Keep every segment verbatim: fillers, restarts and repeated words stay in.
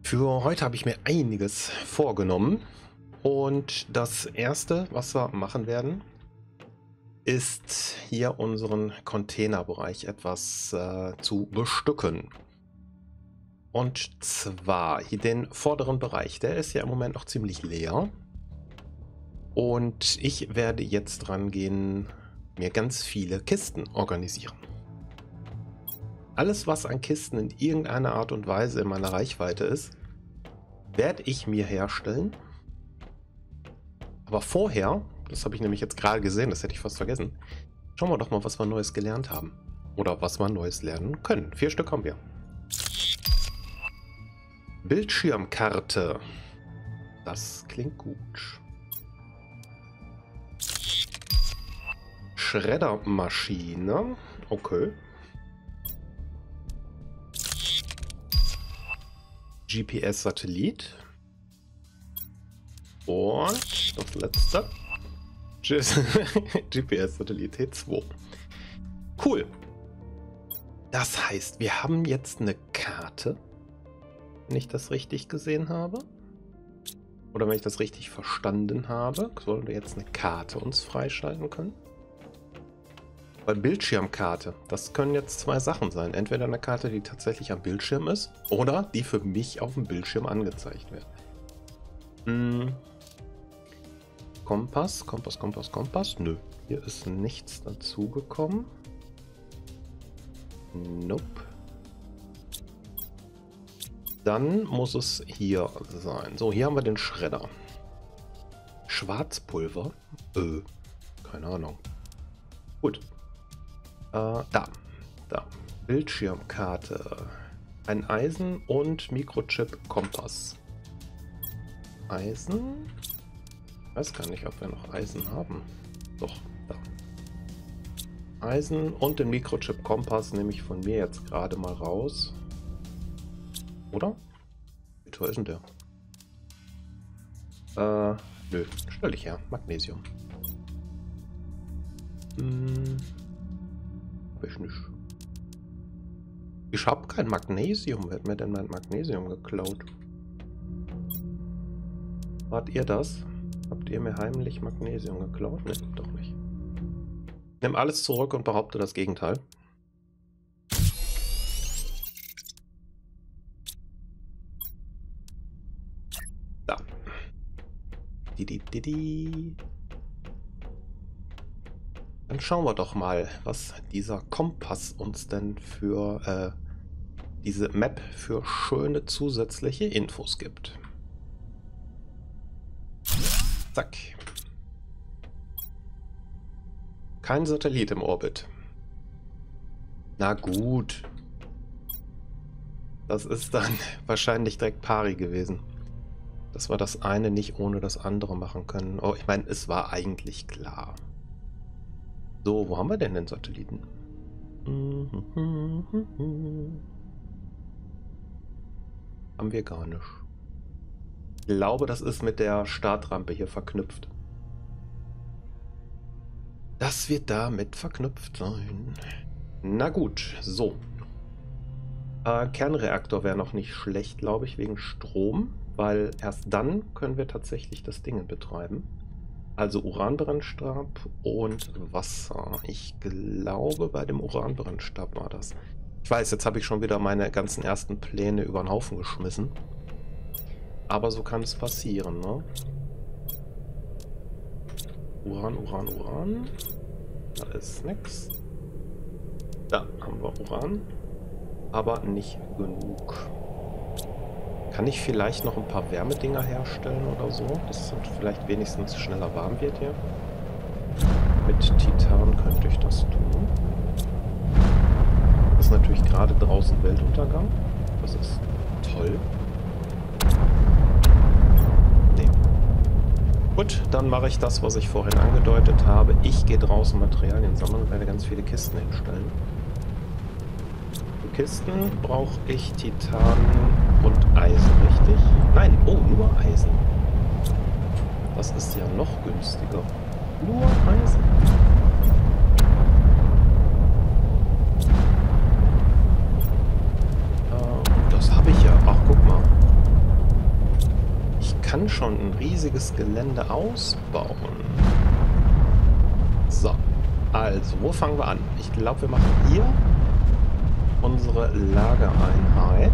Für heute habe ich mir einiges vorgenommen und das erste, was wir machen werden, ist hier unseren Containerbereich etwas äh, zu bestücken. Und zwar hier den vorderen Bereich, der ist ja im Moment noch ziemlich leer. Und ich werde jetzt rangehen, mir ganz viele Kisten organisieren. Alles, was an Kisten in irgendeiner Art und Weise in meiner Reichweite ist, werde ich mir herstellen. Aber vorher, das habe ich nämlich jetzt gerade gesehen, das hätte ich fast vergessen, schauen wir doch mal, was wir Neues gelernt haben. Oder was wir Neues lernen können. Vier Stück haben wir. Bildschirmkarte. Das klingt gut. Schreddermaschine. Okay. G P S-Satellit. Und das letzte. G P S-Satellit T zwei. Cool. Das heißt, wir haben jetzt eine Karte. Wenn ich das richtig gesehen habe. Oder wenn ich das richtig verstanden habe, sollen wir jetzt eine Karte uns freischalten können. Bei Bildschirmkarte, das können jetzt zwei Sachen sein. Entweder eine Karte, die tatsächlich am Bildschirm ist, oder die für mich auf dem Bildschirm angezeigt wird. Hm. Kompass, Kompass, Kompass, Kompass. Nö, hier ist nichts dazugekommen. Nope. Dann muss es hier sein. So, hier haben wir den Schredder. Schwarzpulver? Äh, keine Ahnung. Gut. Äh, da. Da. Bildschirmkarte. Ein Eisen und Mikrochip-Kompass. Eisen? Ich weiß gar nicht, ob wir noch Eisen haben. Doch, da. Eisen und den Mikrochip-Kompass nehme ich von mir jetzt gerade mal raus. Oder? Wie teuer ist denn der? Äh, nö. Stell ich her. Magnesium. Hm. Hab ich nicht. Ich habe kein Magnesium. Wer hat mir denn mein Magnesium geklaut? Wart ihr das? Habt ihr mir heimlich Magnesium geklaut? Ne, doch nicht. Nimm alles zurück und behaupte das Gegenteil. Da. Di, di, di, di. Dann schauen wir doch mal, was dieser Kompass uns denn für äh, diese Map für schöne zusätzliche Infos gibt. Zack. Kein Satellit im Orbit. Na gut. Das ist dann wahrscheinlich direkt pari gewesen. Dass wir das eine nicht ohne das andere machen können. Oh, ich meine, es war eigentlich klar. So, wo haben wir denn den Satelliten? Haben wir gar nicht. Ich glaube, das ist mit der Startrampe hier verknüpft. Das wird damit verknüpft sein. Na gut, so. Äh, Kernreaktor wäre noch nicht schlecht, glaube ich, wegen Strom. Weil erst dann können wir tatsächlich das Ding betreiben. Also Uranbrennstab und Wasser. Ich glaube, bei dem Uranbrennstab war das. Ich weiß, jetzt habe ich schon wieder meine ganzen ersten Pläne über den Haufen geschmissen. Aber so kann es passieren, ne? Uran, Uran, Uran. Da ist nix. Da haben wir Uran. Aber nicht genug. Kann ich vielleicht noch ein paar Wärmedinger herstellen oder so, dass es vielleicht wenigstens schneller warm wird hier? Mit Titan könnte ich das tun. Das ist natürlich gerade draußen Weltuntergang. Das ist toll. Nee. Gut, dann mache ich das, was ich vorhin angedeutet habe. Ich gehe draußen Materialien sammeln und werde ganz viele Kisten hinstellen. Für Kisten brauche ich Titan und Eisen, richtig? Nein, oh, nur Eisen. Das ist ja noch günstiger. Nur Eisen. Äh, das habe ich ja. Ach, guck mal. kann schon ein riesiges Gelände ausbauen. So, also, wo fangen wir an? Ich glaube, wir machen hier unsere Lagereinheit.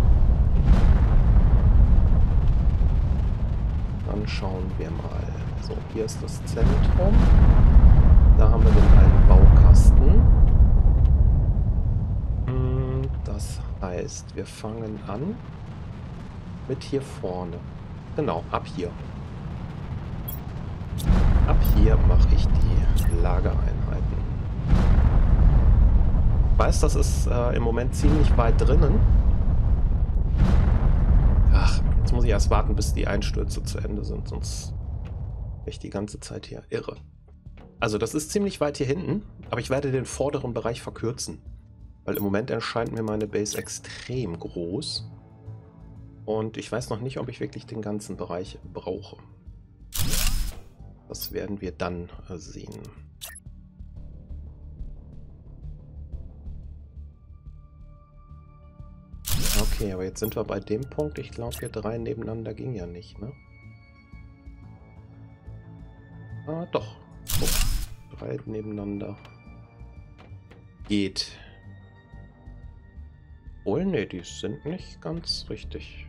Dann schauen wir mal. So, hier ist das Zentrum. Da haben wir den alten Baukasten. Das heißt, wir fangen an mit hier vorne. Genau, ab hier. Ab hier mache ich die Lagereinheiten. Ich weiß, das ist äh, im Moment ziemlich weit drinnen. Ach, jetzt muss ich erst warten, bis die Einstürze zu Ende sind, sonst bin ich die ganze Zeit hier irre. Also das ist ziemlich weit hier hinten, aber ich werde den vorderen Bereich verkürzen. Weil im Moment erscheint mir meine Base extrem groß. Und ich weiß noch nicht, ob ich wirklich den ganzen Bereich brauche. Das werden wir dann sehen. Okay, aber jetzt sind wir bei dem Punkt. Ich glaube, hier drei nebeneinander ging ja nicht, ne? Ah, doch. So, drei nebeneinander geht. Obwohl, ne, die sind nicht ganz richtig.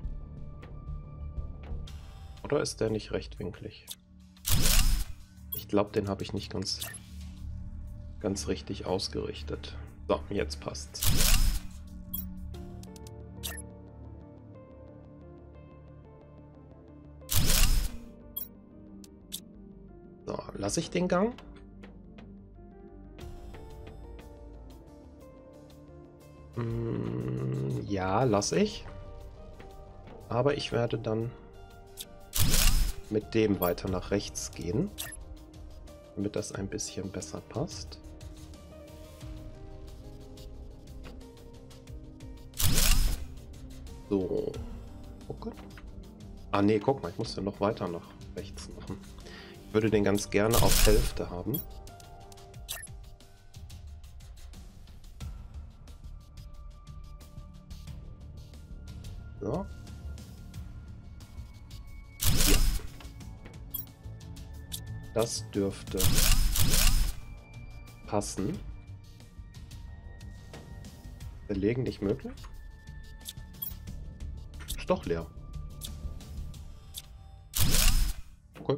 Oder ist der nicht rechtwinklig? Ich glaube, den habe ich nicht ganz, ganz richtig ausgerichtet. So, jetzt passt's. So, lasse ich den Gang? Hm, ja, lasse ich. Aber ich werde dann mit dem weiter nach rechts gehen, damit das ein bisschen besser passt. So. Okay. Ah nee, guck mal, ich muss den noch weiter nach rechts machen. Ich würde den ganz gerne auf Hälfte haben. So. Ja. Das dürfte passen. Belegen nicht möglich? Ist doch leer. Okay.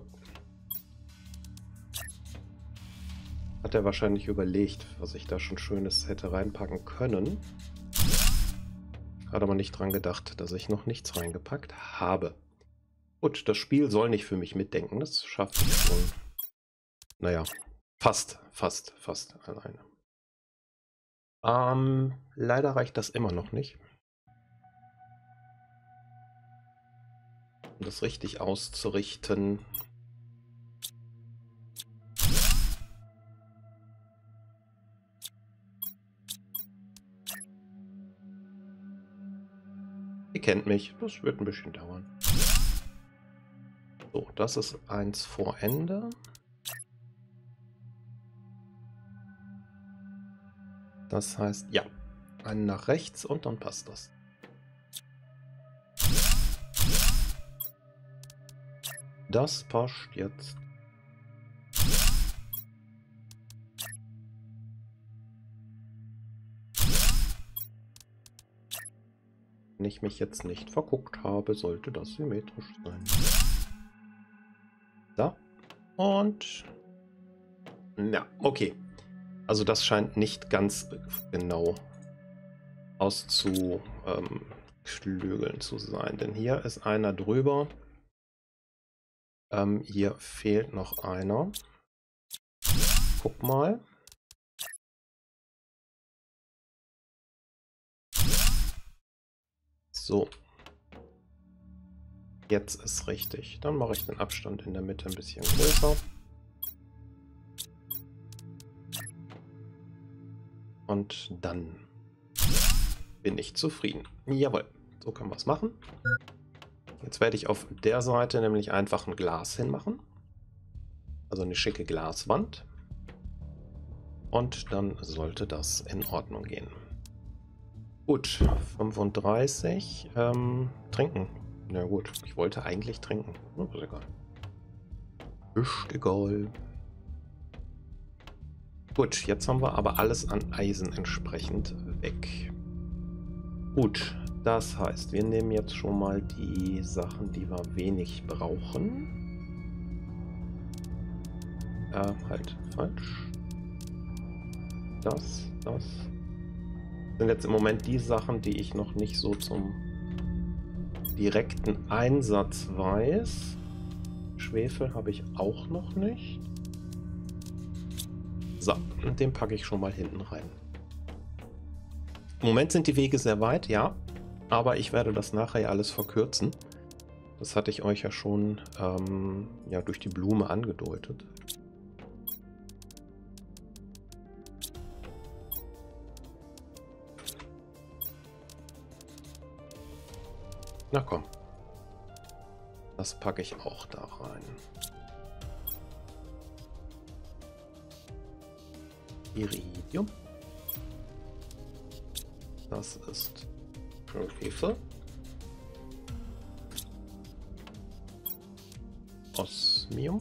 Hat er wahrscheinlich überlegt, was ich da schon Schönes hätte reinpacken können. Hat aber nicht dran gedacht, dass ich noch nichts reingepackt habe. Gut, das Spiel soll nicht für mich mitdenken. Das schafft ich schon. Naja, fast, fast, fast alleine. Ähm, leider reicht das immer noch nicht. Um das richtig auszurichten. Ihr kennt mich, das wird ein bisschen dauern. So, das ist eins vor Ende. Das heißt, ja, einen nach rechts und dann passt das. Das passt jetzt. Wenn ich mich jetzt nicht verguckt habe, sollte das symmetrisch sein. Da. Und... Ja, okay. Also das scheint nicht ganz genau auszuklügeln zu sein. Denn hier ist einer drüber. Ähm, hier fehlt noch einer. Guck mal. So. Jetzt ist richtig. Dann mache ich den Abstand in der Mitte ein bisschen größer. Und dann bin ich zufrieden. Jawohl, so können wir es machen. Jetzt werde ich auf der Seite nämlich einfach ein Glas hinmachen. Also eine schicke Glaswand. Und dann sollte das in Ordnung gehen. Gut, fünfunddreißig. Ähm, trinken. Na gut, ich wollte eigentlich trinken. Oh, ist egal. Ist egal. Gut, jetzt haben wir aber alles an Eisen entsprechend weg. Gut, das heißt, wir nehmen jetzt schon mal die Sachen, die wir wenig brauchen. Äh, halt, falsch. Das, das. Sind jetzt im Moment die Sachen, die ich noch nicht so zum direkten Einsatz weiß. Schwefel habe ich auch noch nicht. So, und den packe ich schon mal hinten rein. Im Moment sind die Wege sehr weit, ja, aber ich werde das nachher alles verkürzen. Das hatte ich euch ja schon ähm, ja, durch die Blume angedeutet. Na komm. Das packe ich auch da rein. Iridium. Das ist Schwefel. Osmium.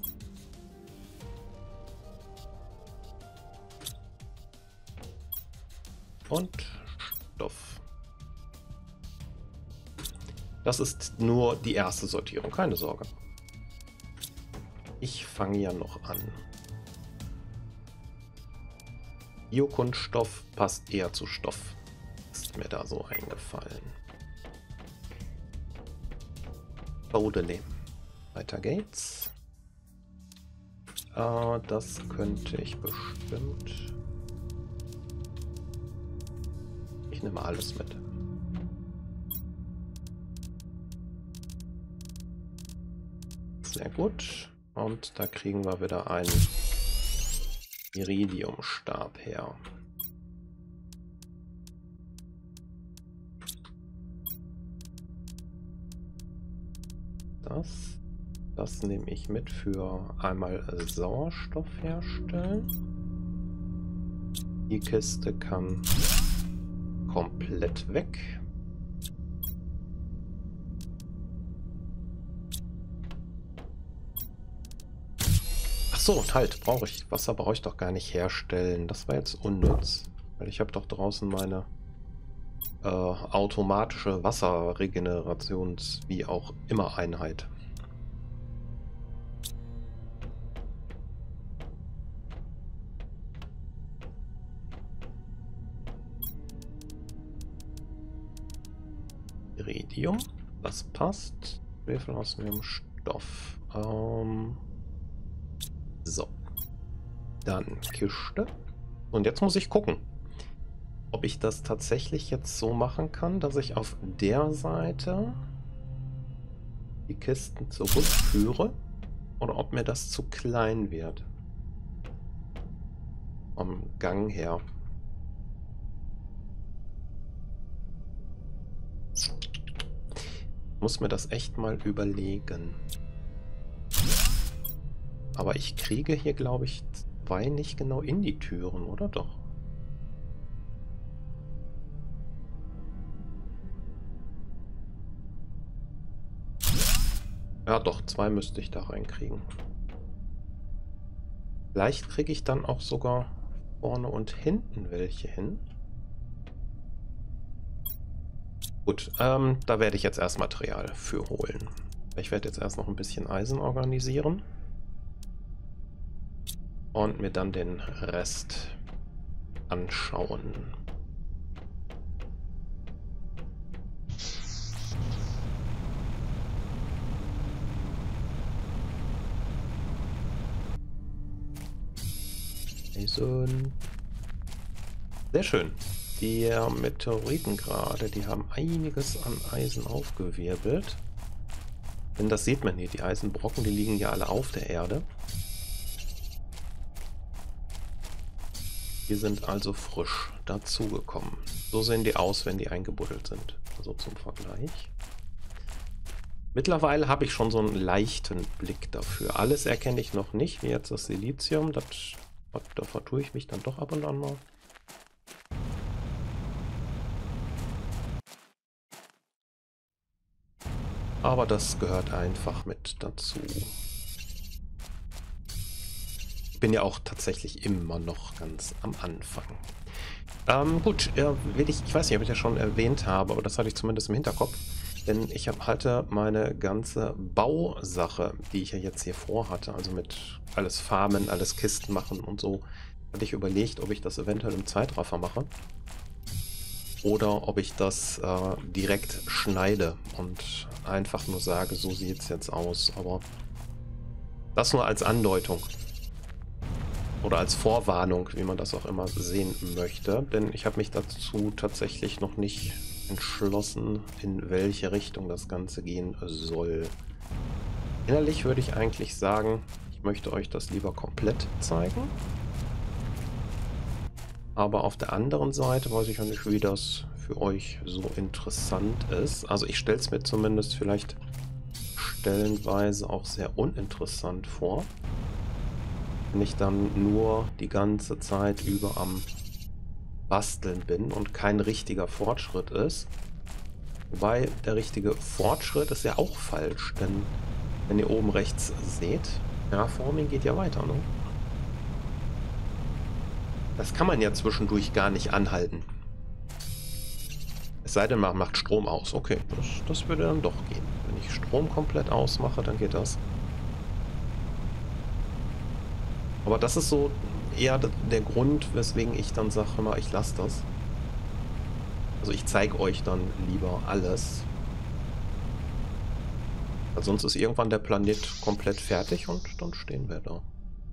Und Stoff. Das ist nur die erste Sortierung, keine Sorge. Ich fange ja noch an. Biokunststoff passt eher zu Stoff. Ist mir da so eingefallen. Baudelehm. Weiter geht's. Äh, das könnte ich bestimmt. Ich nehme alles mit. Sehr gut. Und da kriegen wir wieder einen Iridiumstab her. Das, das nehme ich mit für einmal Sauerstoff herstellen. Die Kiste kann komplett weg. So, halt, brauche ich. Wasser brauche ich doch gar nicht herstellen. Das war jetzt unnütz. Weil ich habe doch draußen meine äh, automatische Wasserregenerations- wie auch immer Einheit. Iridium, das passt. Schwefel aus dem Stoff. Ähm... So, dann Kiste. Und jetzt muss ich gucken, ob ich das tatsächlich jetzt so machen kann, dass ich auf der Seite die Kisten zurückführe oder ob mir das zu klein wird. Vom Gang her. Ich muss mir das echt mal überlegen. Aber ich kriege hier, glaube ich, zwei nicht genau in die Türen, oder doch? Ja, doch, zwei müsste ich da reinkriegen. Vielleicht kriege ich dann auch sogar vorne und hinten welche hin. Gut, ähm, da werde ich jetzt erst Material für holen. Ich werde jetzt erst noch ein bisschen Eisen organisieren. Und mir dann den Rest anschauen. Eisen. Sehr schön. Die Meteoriten gerade, die haben einiges an Eisen aufgewirbelt. Denn das sieht man hier, die Eisenbrocken, die liegen ja alle auf der Erde. Die sind also frisch dazugekommen. So sehen die aus, wenn die eingebuddelt sind. Also zum Vergleich. Mittlerweile habe ich schon so einen leichten Blick dafür. Alles erkenne ich noch nicht, wie jetzt das Silizium. Das, da vertue ich mich dann doch ab und an mal. Aber das gehört einfach mit dazu. Ich bin ja auch tatsächlich immer noch ganz am Anfang. Ähm, gut, ja, will ich, ich weiß nicht, ob ich das schon erwähnt habe, aber das hatte ich zumindest im Hinterkopf. Denn ich hab, halte meine ganze Bausache, die ich ja jetzt hier vorhatte, also mit alles Farmen, alles Kisten machen und so, hatte ich überlegt, ob ich das eventuell im Zeitraffer mache. Oder ob ich das äh, direkt schneide und einfach nur sage, so sieht es jetzt aus. Aber das nur als Andeutung. Oder als Vorwarnung, wie man das auch immer sehen möchte. Denn ich habe mich dazu tatsächlich noch nicht entschlossen, in welche Richtung das Ganze gehen soll. Innerlich würde ich eigentlich sagen, ich möchte euch das lieber komplett zeigen. Aber auf der anderen Seite weiß ich ja nicht, wie das für euch so interessant ist. Also ich stelle es mir zumindest vielleicht stellenweise auch sehr uninteressant vor. Wenn ich dann nur die ganze Zeit über am Basteln bin und kein richtiger Fortschritt ist. Wobei der richtige Fortschritt ist ja auch falsch, denn wenn ihr oben rechts seht, Terraforming geht ja weiter, ne? Das kann man ja zwischendurch gar nicht anhalten. Es sei denn, man macht Strom aus. Okay, das, das würde dann doch gehen. Wenn ich Strom komplett ausmache, dann geht das. Aber das ist so eher der Grund, weswegen ich dann sage, mal, ich lasse das. Also ich zeige euch dann lieber alles. Weil sonst ist irgendwann der Planet komplett fertig und dann stehen wir da.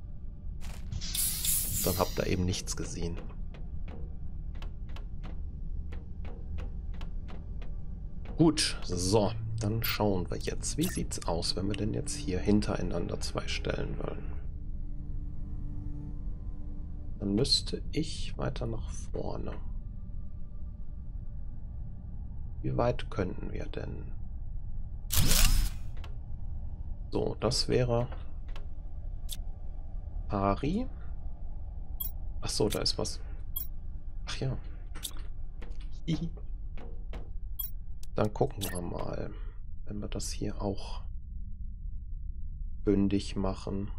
Dann habt ihr eben nichts gesehen. Gut, so, dann schauen wir jetzt. Wie sieht's aus, wenn wir denn jetzt hier hintereinander zwei stellen wollen? Dann müsste ich weiter nach vorne. Wie weit könnten wir denn? So, das wäre Ari. Ach so, da ist was. Ach ja. Hihi. Dann gucken wir mal, wenn wir das hier auch bündig machen.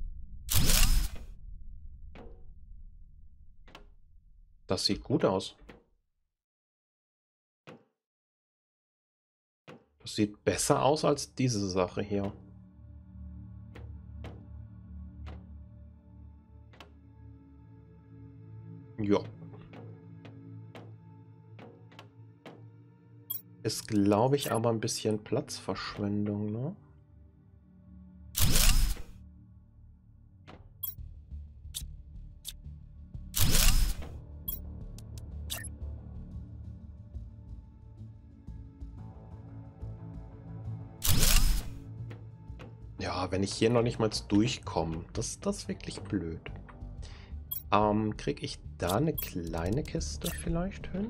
Das sieht gut aus. Das sieht besser aus als diese Sache hier. Ja. Ist, glaube ich, aber ein bisschen Platzverschwendung, ne? Ja, wenn ich hier noch nicht mal durchkomme, das, das ist wirklich blöd. Ähm, kriege ich da eine kleine Kiste vielleicht hin?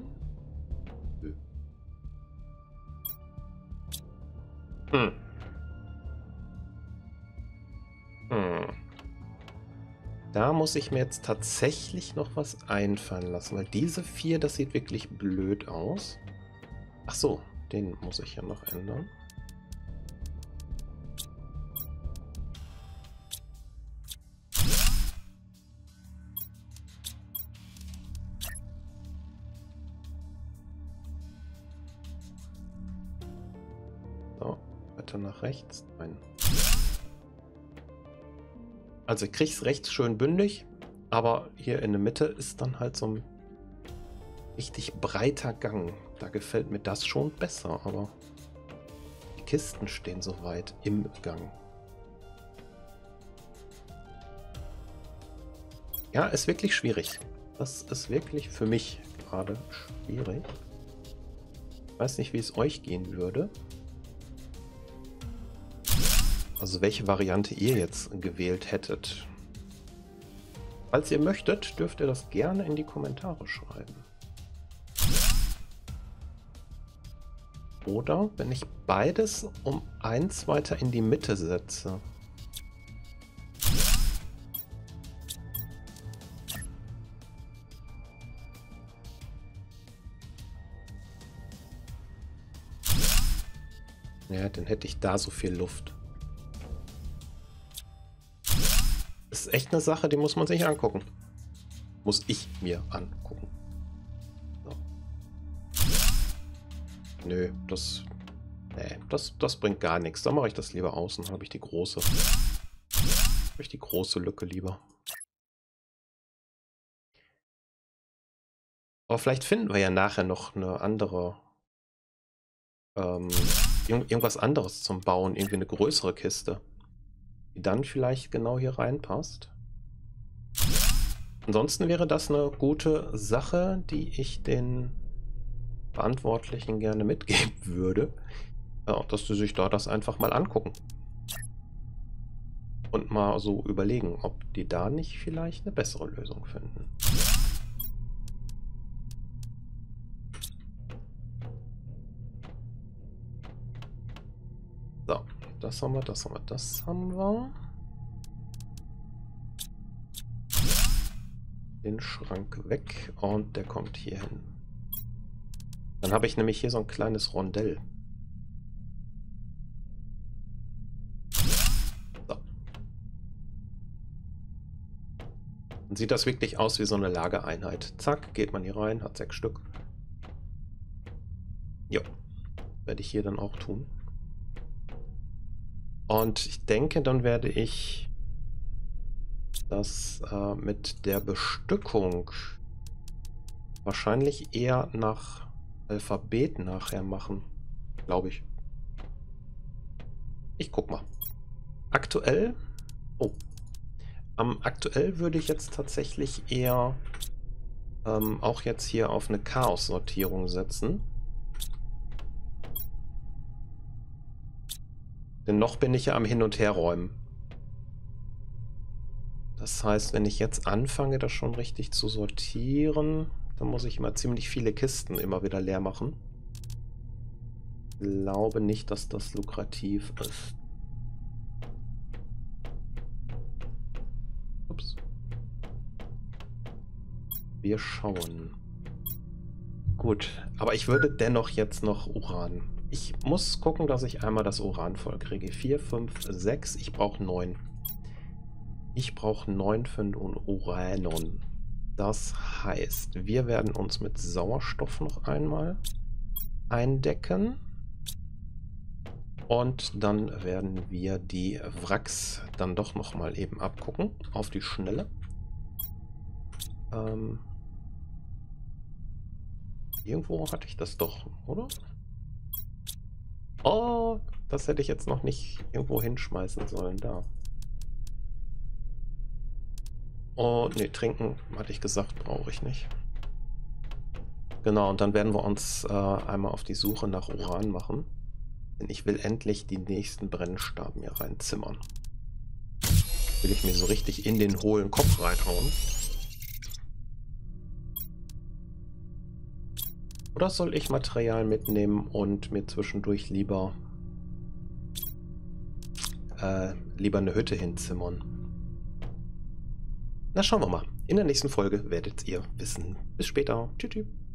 Hm. Hm. Da muss ich mir jetzt tatsächlich noch was einfallen lassen, weil diese vier, das sieht wirklich blöd aus. Ach so, den muss ich ja noch ändern. So, weiter nach rechts. Nein. Also ich kriege es recht schön bündig, aber hier in der Mitte ist dann halt so ein richtig breiter Gang. Da gefällt mir das schon besser, aber die Kisten stehen so weit im Gang. Ja, ist wirklich schwierig. Das ist wirklich für mich gerade schwierig. Ich weiß nicht, wie es euch gehen würde. Also welche Variante ihr jetzt gewählt hättet. Falls ihr möchtet, dürft ihr das gerne in die Kommentare schreiben. Oder wenn ich beides um eins weiter in die Mitte setze. Ja, dann hätte ich da so viel Luft. Das ist echt eine Sache, die muss man sich angucken. Muss ich mir angucken. So. Nö, das... Nee, das, das bringt gar nichts. Dann mache ich das lieber außen. Dann habe ich die große. Habe ich die große Lücke lieber. Aber vielleicht finden wir ja nachher noch eine andere... Ähm, irgendwas anderes zum Bauen. Irgendwie eine größere Kiste. Die dann vielleicht genau hier reinpasst. Ansonsten wäre das eine gute Sache, die ich den Verantwortlichen gerne mitgeben würde. Ja, dass sie sich da das einfach mal angucken. Und mal so überlegen, ob die da nicht vielleicht eine bessere Lösung finden. So, das haben wir, das haben wir, das haben wir. Den Schrank weg und der kommt hier hin. Dann habe ich nämlich hier so ein kleines Rondell. So. Dann sieht das wirklich aus wie so eine Lagereinheit. Zack, geht man hier rein, hat sechs Stück. Jo, werde ich hier dann auch tun. Und ich denke, dann werde ich das äh, mit der Bestückung wahrscheinlich eher nach Alphabet nachher machen. Glaube ich. Ich guck mal. Aktuell... Oh. Ähm, aktuell würde ich jetzt tatsächlich eher ähm, auch jetzt hier auf eine Chaos-Sortierung setzen. Denn noch bin ich ja am Hin- und Herräumen. Das heißt, wenn ich jetzt anfange, das schon richtig zu sortieren, dann muss ich immer ziemlich viele Kisten immer wieder leer machen. Ich glaube nicht, dass das lukrativ ist. Ups. Wir schauen. Gut, aber ich würde dennoch jetzt noch Uran. Ich muss gucken, dass ich einmal das Uran voll kriege. vier, fünf, sechs. Ich brauche neun. Ich brauche neun für den Uranon. Das heißt, wir werden uns mit Sauerstoff noch einmal eindecken. Und dann werden wir die Wracks dann doch noch mal eben abgucken. Auf die Schnelle. Ähm, irgendwo hatte ich das doch, oder? Oh, das hätte ich jetzt noch nicht irgendwo hinschmeißen sollen. Da. Oh, ne, trinken, hatte ich gesagt, brauche ich nicht. Genau, und dann werden wir uns äh, einmal auf die Suche nach Uran machen. Denn ich will endlich die nächsten Brennstaben hier reinzimmern. Will ich mir so richtig in den hohlen Kopf reinhauen. Oder soll ich Material mitnehmen und mir zwischendurch lieber äh, lieber eine Hütte hinzimmern? Na, schauen wir mal. In der nächsten Folge werdet ihr wissen. Bis später. Tschüss. Tschüss.